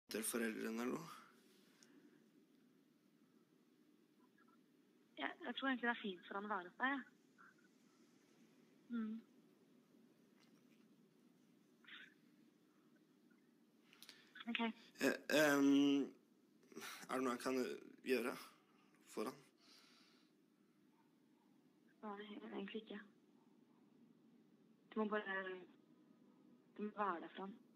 Til foreldrene eller noe? Jeg tror egentlig det er fint for han å være hos deg, ja. Ok. Er det noe jeg kan gjøre for han? Nei, egentlig ikke. Du må bare... Du må være der for han.